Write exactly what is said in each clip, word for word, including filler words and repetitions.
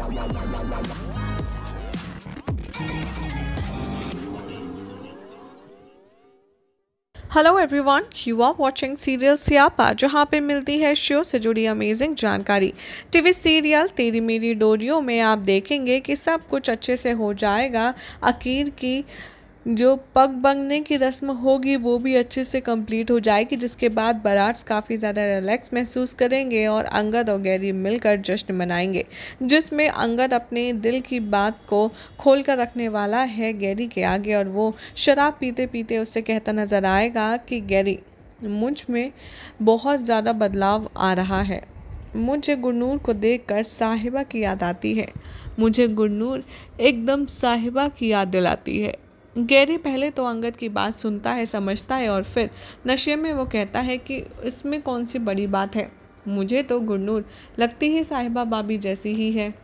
Hello everyone, you are watching serial Siyapa, जहां पे मिलती है शो से जुड़ी अमेजिंग जानकारी। टीवी सीरियल तेरी मेरी डोरियों में आप देखेंगे कि सब कुछ अच्छे से हो जाएगा। आखिर की जो पग बंधने की रस्म होगी वो भी अच्छे से कंप्लीट हो जाएगी, जिसके बाद बारात काफ़ी ज़्यादा रिलैक्स महसूस करेंगे और अंगद और गैरी मिलकर जश्न मनाएंगे, जिसमें अंगद अपने दिल की बात को खोल कर रखने वाला है गैरी के आगे। और वो शराब पीते पीते उससे कहता नज़र आएगा कि गैरी, मुझ में बहुत ज़्यादा बदलाव आ रहा है। मुझे गुरनूर को देखकर साहिबा की याद आती है। मुझे गुरनूर एकदम साहिबा की याद दिलाती है। गैरी पहले तो अंगद की बात सुनता है, समझता है, और फिर नशे में वो कहता है कि इसमें कौन सी बड़ी बात है, मुझे तो गुरनूर लगती ही साहिबा भाभी जैसी ही है।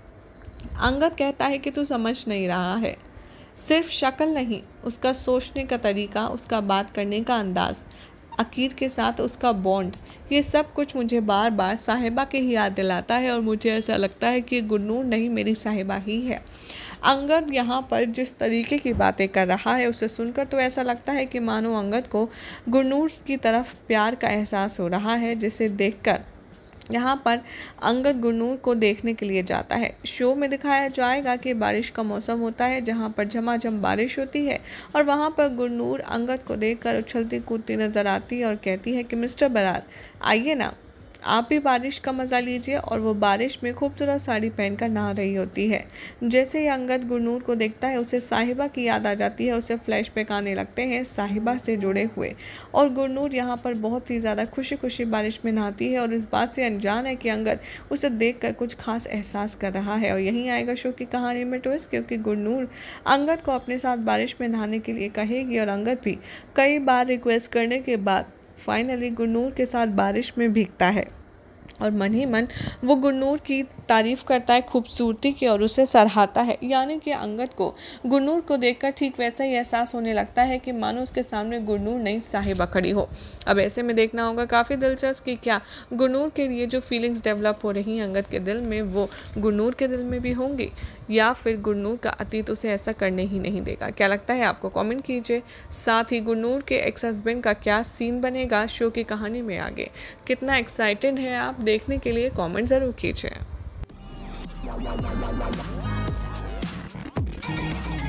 अंगद कहता है कि तू समझ नहीं रहा है, सिर्फ शक्ल नहीं, उसका सोचने का तरीका, उसका बात करने का अंदाज, अकीर के साथ उसका बॉन्ड, ये सब कुछ मुझे बार बार साहिबा के ही याद दिलाता है और मुझे ऐसा लगता है कि गुरनूर नहीं, मेरी साहिबा ही है। अंगद यहाँ पर जिस तरीके की बातें कर रहा है उसे सुनकर तो ऐसा लगता है कि मानो अंगद को गुरनूर की तरफ प्यार का एहसास हो रहा है, जिसे देखकर यहाँ पर अंगद गुरनूर को देखने के लिए जाता है। शो में दिखाया जाएगा कि बारिश का मौसम होता है, जहाँ पर झमाझम बारिश होती है और वहाँ पर गुरनूर अंगद को देखकर उछलती कूदती नजर आती है और कहती है कि मिस्टर बरार, आइए ना, आप भी बारिश का मज़ा लीजिए। और वो बारिश में खूबसूरत साड़ी पहनकर नहा रही होती है। जैसे ही अंगद गुरनूर को देखता है उसे साहिबा की याद आ जाती है, उसे फ्लैशबैक आने लगते हैं साहिबा से जुड़े हुए। और गुरनूर यहाँ पर बहुत ही ज़्यादा खुशी खुशी बारिश में नहाती है और इस बात से अनजान है कि अंगद उसे देख कर कुछ खास एहसास कर रहा है। और यहीं आएगा शो की कहानी में ट्विस्ट, क्योंकि गुरनूर अंगद को अपने साथ बारिश में नहाने के लिए कहेगी और अंगद भी कई बार रिक्वेस्ट करने के बाद फाइनली गुरनूर के साथ बारिश में भीगता है और मन ही मन वो गुरनूर की तारीफ़ करता है खूबसूरती की और उसे सराहता है। यानी कि अंगद को गुरनूर को देखकर ठीक वैसा ही एहसास होने लगता है कि मानो उसके सामने गुरनूर नई साहिबा खड़ी हो। अब ऐसे में देखना होगा काफ़ी दिलचस्प कि क्या गुरनूर के लिए जो फीलिंग्स डेवलप हो रही हैं अंगद के दिल में, वो गुरनूर के दिल में भी होंगी, या फिर गुरनूर का अतीत उसे ऐसा करने ही नहीं देगा। क्या लगता है आपको, कमेंट कीजिए। साथ ही गुरनूर के एक्स हस्बैंड का क्या सीन बनेगा शो की कहानी में आगे, कितना एक्साइटेड है आप देखने के लिए, कमेंट ज़रूर कीजिए।